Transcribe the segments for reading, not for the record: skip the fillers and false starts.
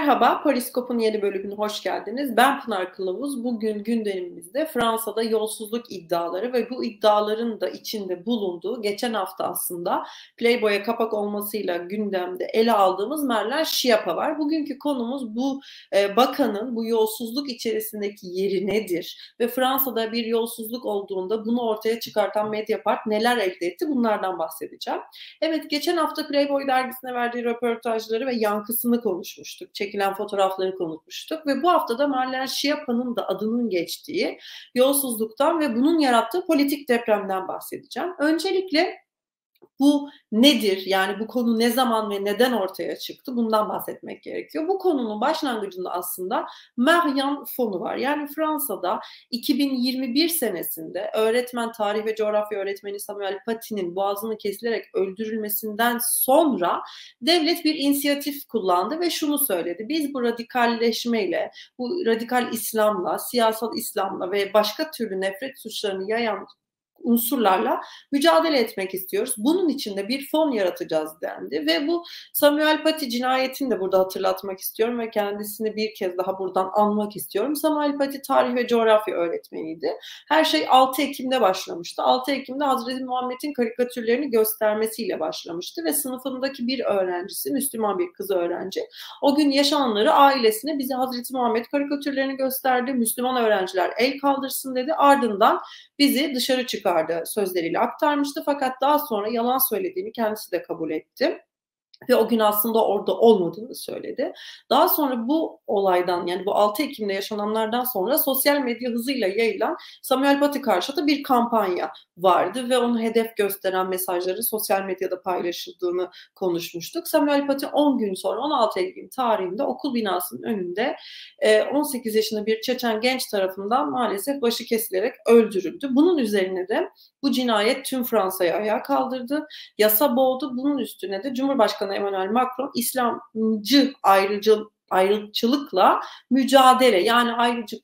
Merhaba, Periskop'un yeni bölümüne hoş geldiniz. Ben Pınar Kılavuz. Bugün gündemimizde Fransa'da yolsuzluk iddiaları ve bu iddiaların da içinde bulunduğu, geçen hafta aslında Playboy'a kapak olmasıyla gündemde ele aldığımız Marlene Schiappa var. Bugünkü konumuz bu bakanın bu yolsuzluk içerisindeki yeri nedir? Ve Fransa'da bir yolsuzluk olduğunda bunu ortaya çıkartan Mediapart neler elde etti? Bunlardan bahsedeceğim. Evet, geçen hafta Playboy dergisine verdiği röportajları ve yankısını konuşmuştuk. Çekilen fotoğrafları konuşmuştuk ve bu hafta da Marlene Schiappa'nın da adının geçtiği yolsuzluktan ve bunun yarattığı politik depremden bahsedeceğim. Öncelikle bu nedir? Yani bu konu ne zaman ve neden ortaya çıktı? Bundan bahsetmek gerekiyor. Bu konunun başlangıcında aslında Marianne Fonu var. Yani Fransa'da 2021 senesinde tarih ve coğrafya öğretmeni Samuel Paty'nin boğazının kesilerek öldürülmesinden sonra devlet bir inisiyatif kullandı ve şunu söyledi. Biz bu radikalleşmeyle, bu radikal İslam'la, siyasal İslam'la ve başka türlü nefret suçlarını yayan unsurlarla mücadele etmek istiyoruz. Bunun için de bir fon yaratacağız dendi ve bu Samuel Paty cinayetini de burada hatırlatmak istiyorum ve kendisini bir kez daha buradan anmak istiyorum. Samuel Paty tarih ve coğrafya öğretmeniydi. Her şey 6 Ekim'de başlamıştı. 6 Ekim'de Hazreti Muhammed'in karikatürlerini göstermesiyle başlamıştı ve sınıfındaki bir öğrencisi, Müslüman bir kız öğrenci, o gün yaşananları ailesine bize Hazreti Muhammed karikatürlerini gösterdi. Müslüman öğrenciler el kaldırsın dedi. Ardından bizi dışarı çıkardı sözleriyle aktarmıştı. Fakat daha sonra yalan söylediğini kendisi de kabul etti. Ve o gün aslında orada olmadığını söyledi. Daha sonra bu olaydan, yani bu 6 Ekim'de yaşananlardan sonra sosyal medya hızıyla yayılan Samuel Paty karşıtı bir kampanya vardı ve onu hedef gösteren mesajları sosyal medyada paylaşıldığını konuşmuştuk. Samuel Paty 10 gün sonra 16 Ekim tarihinde okul binasının önünde 18 yaşında bir Çeçen genç tarafından maalesef başı kesilerek öldürüldü. Bunun üzerine de bu cinayet tüm Fransa'yı ayağa kaldırdı. Yasa boğdu. Bunun üstüne de Cumhurbaşkanı Emmanuel Macron İslamcı ayrılıkçılıkla mücadele, yani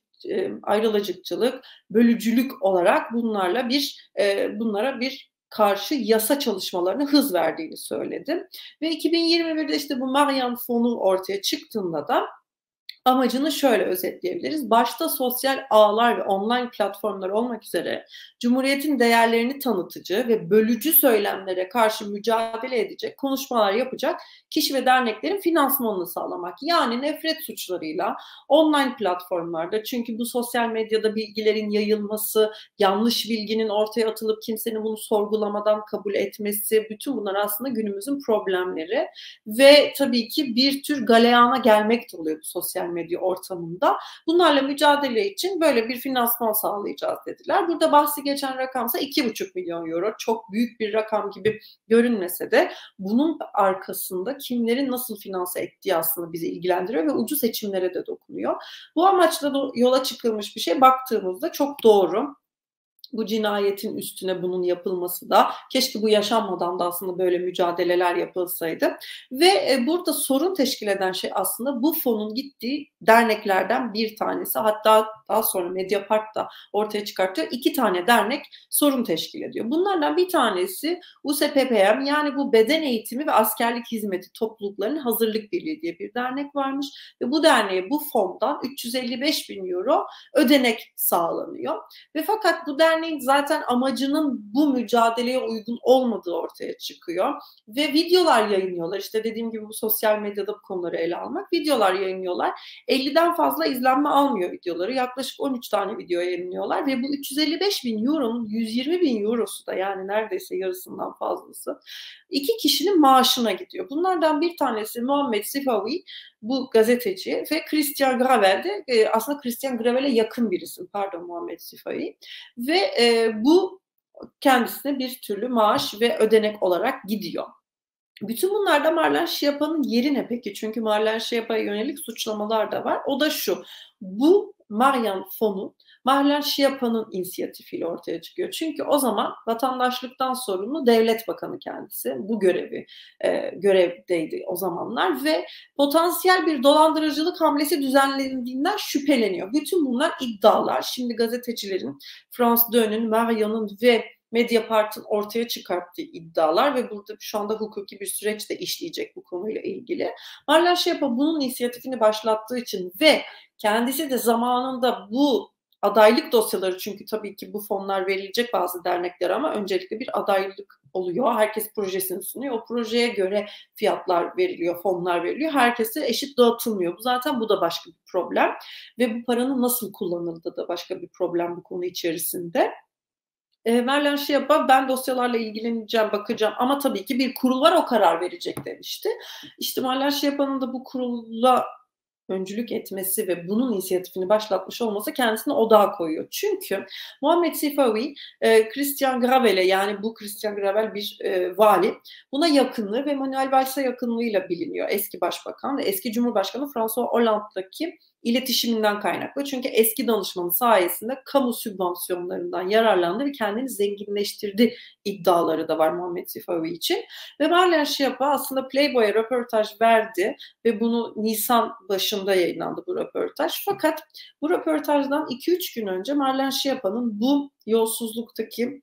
ayrılıcılık, bölücülük olarak bunlara bir karşı yasa çalışmalarına hız verdiğini söyledi. Ve 2021'de işte bu Marianne Fonu ortaya çıktığında da amacını şöyle özetleyebiliriz. Başta sosyal ağlar ve online platformlar olmak üzere Cumhuriyet'in değerlerini tanıtıcı ve bölücü söylemlere karşı mücadele edecek, konuşmalar yapacak kişi ve derneklerin finansmanını sağlamak. Yani nefret suçlarıyla online platformlarda, çünkü bu sosyal medyada bilgilerin yayılması, yanlış bilginin ortaya atılıp kimsenin bunu sorgulamadan kabul etmesi, bütün bunlar aslında günümüzün problemleri ve tabii ki bir tür galeyana gelmek de oluyor bu sosyal medya ortamında. Bunlarla mücadele için böyle bir finansman sağlayacağız dediler. Burada bahsi geçen rakamsa 2,5 milyon euro. Çok büyük bir rakam gibi görünmese de bunun arkasında kimlerin nasıl finanse ettiği aslında bizi ilgilendiriyor ve ucu seçimlere de dokunuyor. Bu amaçla da yola çıkılmış bir şey, baktığımızda çok doğru. Bu cinayetin üstüne bunun yapılması da, keşke bu yaşanmadan da aslında böyle mücadeleler yapılsaydı. Ve burada sorun teşkil eden şey aslında bu fonun gittiği derneklerden bir tanesi. Hatta daha sonra Mediapart da ortaya çıkartıyor. 2 tane dernek sorun teşkil ediyor. Bunlardan bir tanesi USPPM, yani bu beden eğitimi ve askerlik hizmeti topluluklarının hazırlık birliği diye bir dernek varmış. Ve bu derneğe bu fondan 355 bin euro ödenek sağlanıyor. Ve fakat bu derneğin zaten amacının bu mücadeleye uygun olmadığı ortaya çıkıyor. Ve videolar yayınlıyorlar. İşte dediğim gibi bu sosyal medyada bu konuları ele almak. Videolar yayınlıyorlar. 50'den fazla izlenme almıyor videoları. Yaklaşık 13 tane video yayınlıyorlar. Ve bu 355 bin euronun 120 bin eurosu da, yani neredeyse yarısından fazlası, 2 kişinin maaşına gidiyor. Bunlardan bir tanesi Mohamed Sifawi, bu gazeteci, ve Christian Gravel de aslında Christian Gravel'e yakın bir isim. Pardon, Mohamed Sifawi. Ve bu kendisine bir türlü maaş ve ödenek olarak gidiyor. Bütün bunlarda Marlene Schiappa'nın yeri ne peki? Çünkü Marlene Schiappa'ya yönelik suçlamalar da var. O da şu: bu Marianne Fonu Marlene Schiappa'nın inisiyatifiyle ortaya çıkıyor. Çünkü o zaman vatandaşlıktan sorumlu devlet bakanı kendisi. Bu görevdeydi o zamanlar ve potansiyel bir dolandırıcılık hamlesi düzenlendiğinden şüpheleniyor. Bütün bunlar iddialar. Şimdi gazetecilerin, France 2'nin, Marianne'ın ve Mediapart'ın ortaya çıkarttığı iddialar ve burada şu anda hukuki bir süreç de işleyecek bu konuyla ilgili. Marlen Schiappa bunun inisiyatifini başlattığı için ve kendisi de zamanında bu adaylık dosyaları, çünkü tabii ki bu fonlar verilecek bazı derneklere ama öncelikle bir adaylık oluyor. Herkes projesini sunuyor. O projeye göre fiyatlar veriliyor, fonlar veriliyor. Herkese eşit dağıtılmıyor. Bu da başka bir problem ve bu paranın nasıl kullanıldığı da başka bir problem bu konu içerisinde. Marlen Schiappa ben dosyalarla ilgileneceğim, bakacağım ama tabii ki bir kurul var, o karar verecek demişti. İşte Marlen Schiappa'nın da bu kurula öncülük etmesi ve bunun inisiyatifini başlatmış olması kendisini odağa koyuyor. Çünkü Mohamed Sifawi, Christian Gravel'e, yani bu Christian Gravel bir vali, buna yakınlığı ve Manuel Valls'a yakınlığıyla biliniyor. Eski başbakan ve eski Cumhurbaşkanı François Hollande'daki iletişiminden kaynaklı. Çünkü eski danışmanı sayesinde kamu sübvansiyonlarından yararlandı ve kendini zenginleştirdi iddiaları da var Mohamed Sifawi için. Ve Marlen Schiappa aslında Playboy'a röportaj verdi ve bunu Nisan başında yayınlandı bu röportaj. Fakat bu röportajdan 2-3 gün önce Marlen Schiappa'nın bu yolsuzluktaki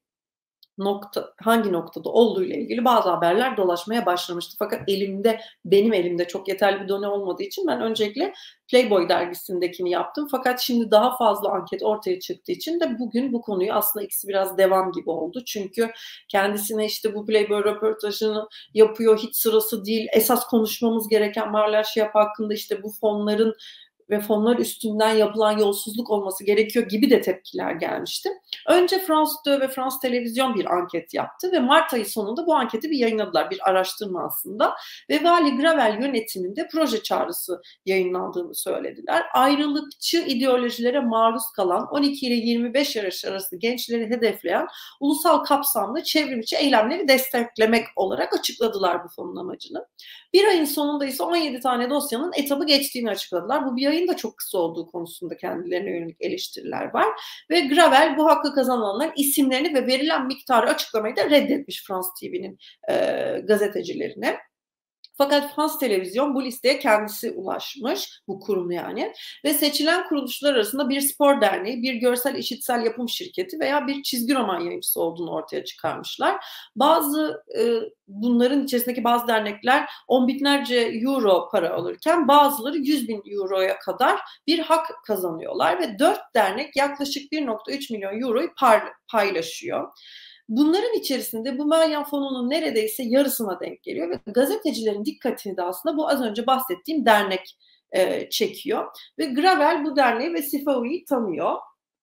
hangi noktada olduğu ile ilgili bazı haberler dolaşmaya başlamıştı. Fakat benim elimde çok yeterli bir done olmadığı için ben öncelikle Playboy dergisindekini yaptım. Fakat şimdi daha fazla anket ortaya çıktığı için de bugün bu konuyu, aslında ikisi biraz devam gibi oldu. Çünkü kendisine işte bu Playboy röportajını yapıyor, hiç sırası değil. Esas konuşmamız gereken Marlen Schiappa hakkında işte bu fonların ve fonlar üstünden yapılan yolsuzluk olması gerekiyor gibi de tepkiler gelmişti. Önce France 2 ve France Televizyon bir anket yaptı ve Mart ayı sonunda bu anketi bir yayınladılar. Bir araştırma aslında. Ve Vali Gravel yönetiminde proje çağrısı yayınlandığını söylediler. Ayrılıkçı ideolojilere maruz kalan 12 ile 25 yaş arası gençleri hedefleyen ulusal kapsamlı çevrimiçi eylemleri desteklemek olarak açıkladılar bu fonun amacını. Bir ayın sonunda ise 17 tane dosyanın etabı geçtiğini açıkladılar. Bu bir ayın da çok kısa olduğu konusunda kendilerine yönelik eleştiriler var. Ve Gravel bu hakkı kazananların isimlerini ve verilen miktarı açıklamayı da reddetmiş France TV'nin gazetecilerine. Fakat France Televizyon bu listeye kendisi ulaşmış, bu kurum yani. Ve seçilen kuruluşlar arasında bir spor derneği, bir görsel işitsel yapım şirketi veya bir çizgi roman yayıncısı olduğunu ortaya çıkarmışlar. Bunların içerisindeki bazı dernekler on binlerce euro para alırken bazıları 100 bin euroya kadar bir hak kazanıyorlar. Ve 4 dernek yaklaşık 1,3 milyon euroyu paylaşıyor. Bunların içerisinde bu Mayan fonunun neredeyse yarısına denk geliyor ve gazetecilerin dikkatini de aslında bu az önce bahsettiğim dernek çekiyor. Ve Gravel bu derneği ve Sifawi'yi tanıyor.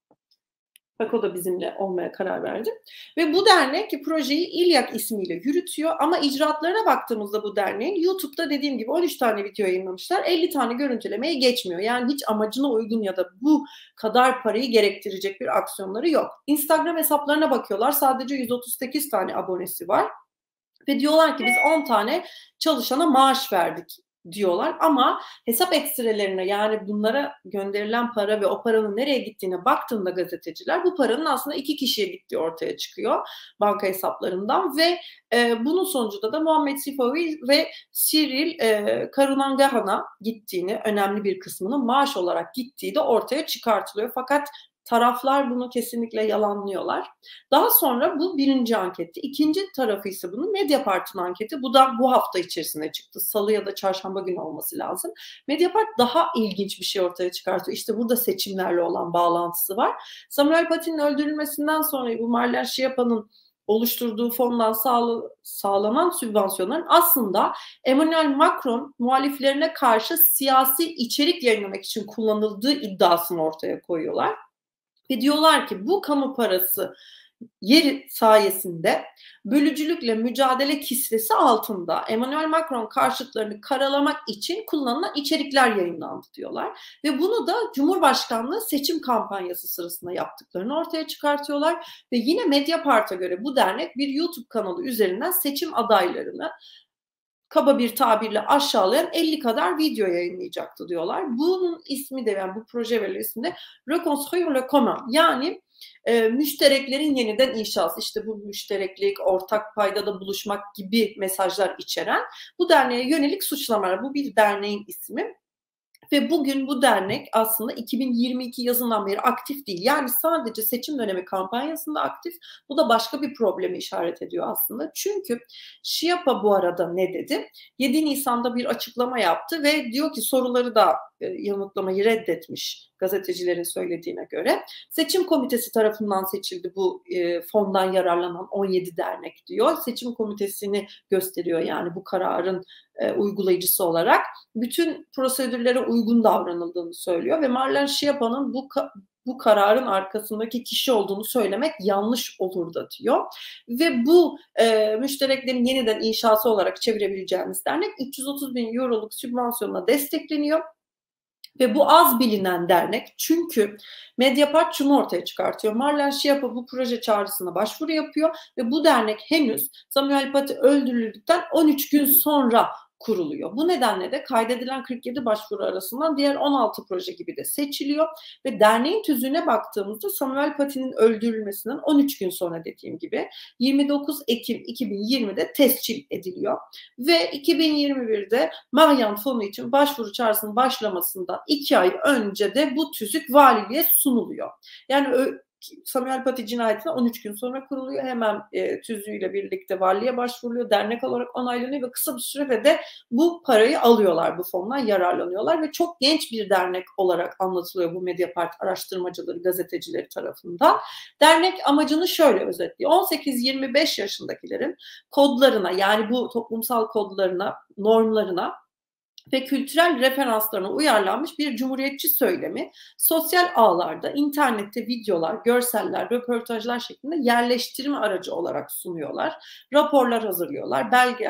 Bak, o da bizimle olmaya karar verdi. Ve bu dernek projeyi İlyak ismiyle yürütüyor ama icraatlarına baktığımızda bu derneğin YouTube'da dediğim gibi 13 tane video yayınlamışlar. 50 tane görüntülemeye geçmiyor. Yani hiç amacına uygun ya da bu kadar parayı gerektirecek bir aksiyonları yok. Instagram hesaplarına bakıyorlar. Sadece 138 tane abonesi var. Ve diyorlar ki biz 10 tane çalışana maaş verdik diyorlar ama hesap ekstrelerine, yani bunlara gönderilen para ve o paranın nereye gittiğine baktığında gazeteciler bu paranın aslında 2 kişiye gittiği ortaya çıkıyor banka hesaplarından ve bunun sonucunda da Mohamed Sifawi ve Cyril Karunangahan'a gittiğini, önemli bir kısmının maaş olarak gittiği de ortaya çıkartılıyor. Fakat taraflar bunu kesinlikle yalanlıyorlar. Daha sonra bu birinci anketti. İkinci tarafı ise bunun Mediapart'ın anketi. Bu da bu hafta içerisinde çıktı. Salı ya da çarşamba günü olması lazım. Mediapart daha ilginç bir şey ortaya çıkartıyor. İşte burada seçimlerle olan bağlantısı var. Samuel Paty'nin öldürülmesinden sonra bu Marlen Schiappa'nın oluşturduğu fondan sağlanan sübvansiyonların aslında Emmanuel Macron muhaliflerine karşı siyasi içerik yayınlamak için kullanıldığı iddiasını ortaya koyuyorlar. Ve diyorlar ki bu kamu parası yeri sayesinde bölücülükle mücadele kisvesi altında Emmanuel Macron karşıtlarını karalamak için kullanılan içerikler yayınlandı diyorlar. Ve bunu da Cumhurbaşkanlığı seçim kampanyası sırasında yaptıklarını ortaya çıkartıyorlar. Ve yine Mediapart'a göre bu dernek bir YouTube kanalı üzerinden seçim adaylarını kaba bir tabirle aşağılayan 50 kadar video yayınlayacaktı diyorlar. Bunun ismi de, yani bu proje verisinde Reconstruire le commun, yani müştereklerin yeniden inşası, işte bu müştereklik, ortak paydada buluşmak gibi mesajlar içeren bu derneğe yönelik suçlamalar. Bu bir derneğin ismi. ve bugün bu dernek aslında 2022 yazından beri aktif değil. Yani sadece seçim dönemi kampanyasında aktif. Bu da başka bir problemi işaret ediyor aslında. Çünkü Schiappa bu arada ne dedi? 7 Nisan'da bir açıklama yaptı ve diyor ki soruları da yanıtlamayı reddetmiş gazetecilerin söylediğine göre. Seçim komitesi tarafından seçildi bu fondan yararlanan 17 dernek diyor. Seçim komitesini gösteriyor yani bu kararın uygulayıcısı olarak. Bütün prosedürlere uygun davranıldığını söylüyor ve Marlen Schiappa'nın bu kararın arkasındaki kişi olduğunu söylemek yanlış olur da diyor. Ve bu müştereklerin yeniden inşası olarak çevirebileceğimiz dernek 330 bin euroluk sübvansiyonla destekleniyor. Ve bu az bilinen dernek çünkü Mediapart şunu ortaya çıkartıyor. Marlen Schiappa bu proje çağrısına başvuru yapıyor ve bu dernek henüz Samuel Paty öldürüldükten 13 gün sonra kuruluyor. Bu nedenle de kaydedilen 47 başvuru arasından diğer 16 proje gibi de seçiliyor ve derneğin tüzüğüne baktığımızda Samuel Paty'nin öldürülmesinden 13 gün sonra dediğim gibi 29 Ekim 2020'de tescil ediliyor ve 2021'de Marianne fonu için başvuru çağrısının başlamasından 2 ay önce de bu tüzük valiliğe sunuluyor. Yani Samuel Paty cinayetine 13 gün sonra kuruluyor. Hemen tüzüğüyle birlikte valiliğe başvuruluyor. Dernek olarak onaylanıyor ve kısa bir sürede de bu parayı alıyorlar, bu fondan yararlanıyorlar ve çok genç bir dernek olarak anlatılıyor bu Mediapart araştırmacıları, gazetecileri tarafından. Dernek amacını şöyle özetliyor. 18-25 yaşındakilerin kodlarına, yani bu toplumsal kodlarına, normlarına ve kültürel referanslarına uyarlanmış bir cumhuriyetçi söylemi sosyal ağlarda, internette videolar, görseller, röportajlar şeklinde yerleştirme aracı olarak sunuyorlar. Raporlar hazırlıyorlar,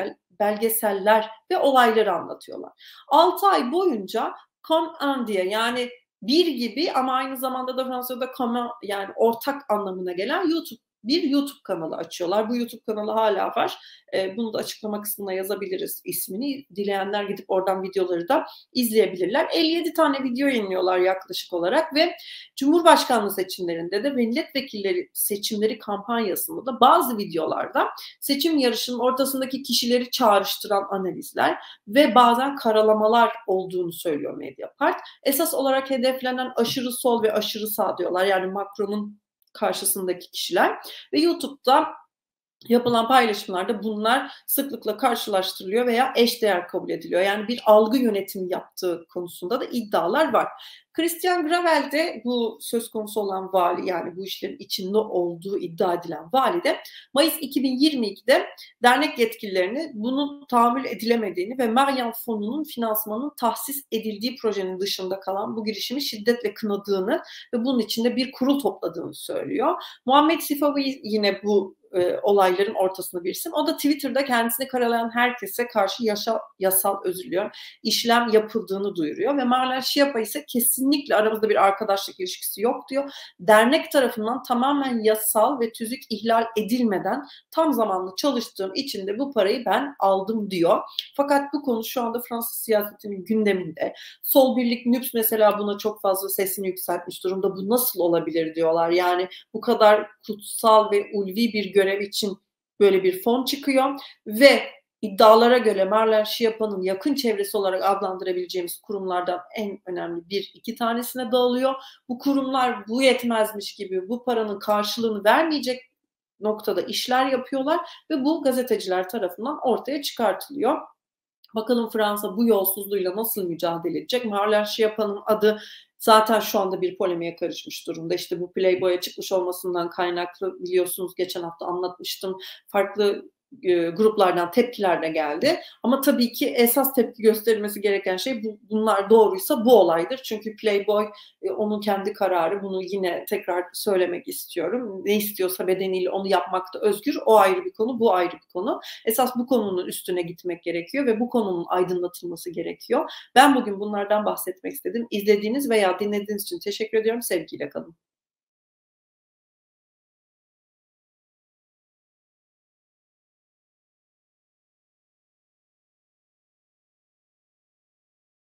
belgeseller ve olayları anlatıyorlar. 6 ay boyunca comme un diye, yani bir gibi ama aynı zamanda da Fransızca'da comme, yani ortak anlamına gelen bir YouTube kanalı açıyorlar. Bu YouTube kanalı hala var. Bunu da açıklama kısmına yazabiliriz ismini. Dileyenler gidip oradan videoları da izleyebilirler. 57 tane video yayınlıyorlar yaklaşık olarak ve Cumhurbaşkanlığı seçimlerinde de milletvekilleri seçimleri kampanyasında da bazı videolarda seçim yarışının ortasındaki kişileri çağrıştıran analizler ve bazen karalamalar olduğunu söylüyor Mediapart. Esas olarak hedeflenen aşırı sol ve aşırı sağ diyorlar. Yani Macron'un karşısındaki kişiler ve YouTube'da yapılan paylaşımlarda bunlar sıklıkla karşılaştırılıyor veya eşdeğer kabul ediliyor. Yani bir algı yönetimi yaptığı konusunda da iddialar var. Christian Gravel de bu söz konusu olan vali, yani bu işlerin içinde olduğu iddia edilen vali de Mayıs 2022'de dernek yetkililerini bunun tahammül edilemediğini ve Marianne fonunun finansmanının tahsis edildiği projenin dışında kalan bu girişimi şiddetle kınadığını ve bunun içinde bir kurul topladığını söylüyor. Muhammed Sifawi yine bu olayların ortasında bir isim. O da Twitter'da kendisini karalayan herkese karşı yasal özür diliyor, işlem yapıldığını duyuruyor ve Marlen Schiappa ise kesinlikle aramızda bir arkadaşlık ilişkisi yok diyor. Dernek tarafından tamamen yasal ve tüzük ihlal edilmeden tam zamanlı çalıştığım için de bu parayı ben aldım diyor. Fakat bu konu şu anda Fransız siyasetinin gündeminde. Sol Birlik NUPS mesela buna çok fazla sesini yükseltmiş durumda. Bu nasıl olabilir diyorlar. Yani bu kadar kutsal ve ulvi bir görev için böyle bir fon çıkıyor ve iddialara göre Marlen Schiappa'nın yakın çevresi olarak adlandırabileceğimiz kurumlardan en önemli 1-2 tanesine dağılıyor. Bu kurumlar bu yetmezmiş gibi bu paranın karşılığını vermeyecek noktada işler yapıyorlar ve bu gazeteciler tarafından ortaya çıkartılıyor. Bakalım Fransa bu yolsuzluğuyla nasıl mücadele edecek? Marlen Schiappa'nın adı zaten şu anda bir polemiğe karışmış durumda. İşte bu Playboy'a çıkmış olmasından kaynaklı, biliyorsunuz geçen hafta anlatmıştım. Farklı gruplardan tepkiler de geldi. Ama tabii ki esas tepki gösterilmesi gereken şey bunlar doğruysa bu olaydır. Çünkü Playboy onun kendi kararı. Bunu yine tekrar söylemek istiyorum. Ne istiyorsa bedeniyle onu yapmakta özgür. O ayrı bir konu, bu ayrı bir konu. Esas bu konunun üstüne gitmek gerekiyor ve bu konunun aydınlatılması gerekiyor. Ben bugün bunlardan bahsetmek istedim. İzlediğiniz veya dinlediğiniz için teşekkür ediyorum. Sevgiyle kalın.